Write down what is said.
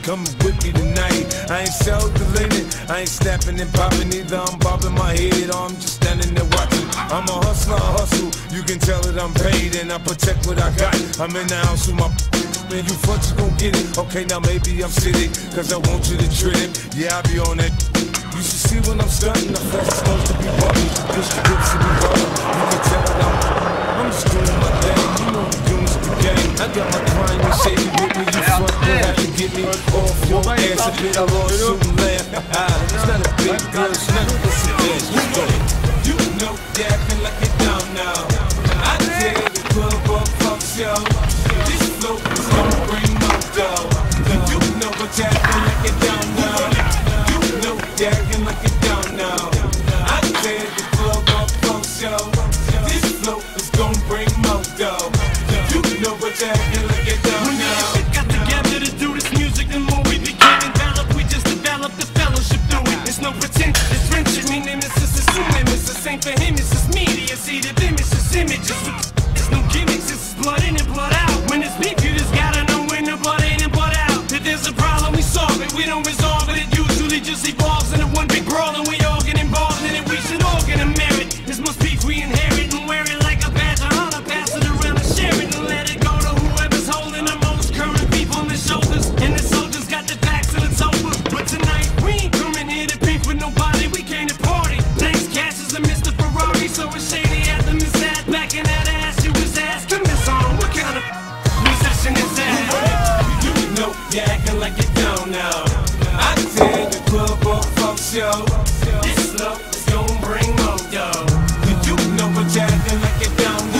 coming with me tonight. I ain't self-deleting, I ain't snapping and popping either. I'm bobbing my head or I'm just standing there watching. I'm a hustler, I hustle, you can tell that I'm paid and I protect what I got. I'm in the house with my man, you fucks gon' get it. Okay, now maybe I'm silly, cause I want you to trip. Yeah, I be on that. You should see when I'm stunting, the flesh is supposed to be bumpy. Push the hips to be bumpy. You can tell that I'm just doing my thing. You know the goons the game. I got my crime and shady with me. You fuck will have to get me off your ass a bit. I lost shoot and laugh. It's not a big deal, it's not a pussy dance. You know you're acting like you don't know. I tell the club up, fuck show. This flow is gonna bring more dough. You know what you're acting like you don't know. You know you're acting like you don't know. I tell the club up, fuck show. This flow is gonna bring more dough. You know what you're acting like you don't know. When we got together to do this music, the more we became enveloped, we just developed the fellowship through it. There's no pretension, it's friendship, meaning it's just assuming it's the same for him, it's just media, see the image, it's images. There's no gimmicks, it's blood in and blood out. When it's beef, you just gotta know when the blood in and blood out. If there's a problem, we solve it, we don't resolve it, it usually just evolves into one big brawl, and we all get involved in it, we should all get a merit. This must beef we inherit and wear it like a badge of honor, pass it around and share it and let it go to whoever's holding the most current beef on their shoulders. And the soldiers got their backs and it's over. But tonight we ain't coming here to beef with nobody, we came to party. Thanks Cassius and Mr. Ferrari, so it's shady at the Miss back in that ass you was asking this on. What kind of musician is that? You know you're acting like you don't know. I tell the club up, fuck show. This love is gonna bring more dough. You know what you're acting like you don't know.